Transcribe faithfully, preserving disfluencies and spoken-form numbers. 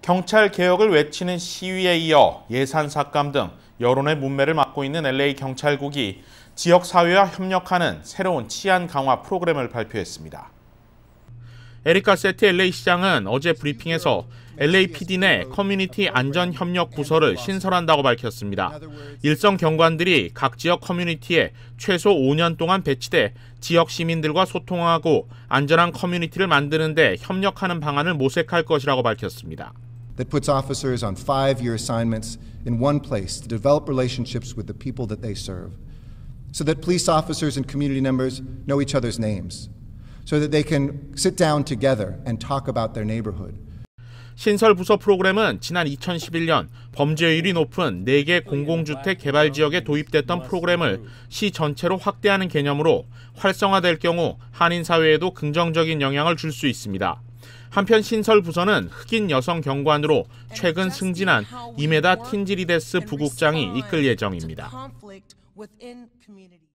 경찰 개혁을 외치는 시위에 이어 예산 삭감 등 여론의 문매를 맡고 있는 엘에이 경찰국이 지역 사회와 협력하는 새로운 치안 강화 프로그램을 발표했습니다. 에리카 세티 엘에이 시장은 어제 브리핑에서 엘에이피디 내 커뮤니티 안전 협력 부서를 신설한다고 밝혔습니다. 일선 경관들이 각 지역 커뮤니티에 최소 오 년 동안 배치돼 지역 시민들과 소통하고 안전한 커뮤니티를 만드는 데 협력하는 방안을 모색할 것이라고 밝혔습니다. That puts officers on five-year assignments in one place to develop relationships with the people that they serve, so that police officers and community members know each other's names, so that they can sit down together and talk about their neighborhood. 신설 부서 프로그램은 지난 이천십일 년 범죄율이 높은 네 개 공공주택 개발 지역에 도입됐던 프로그램을 시 전체로 확대하는 개념으로 활성화될 경우 한인 사회에도 긍정적인 영향을 줄 수 있습니다. 한편 신설 부서는 흑인 여성 경관으로 최근 승진한 이메다 틴지리데스 부국장이 이끌 예정입니다.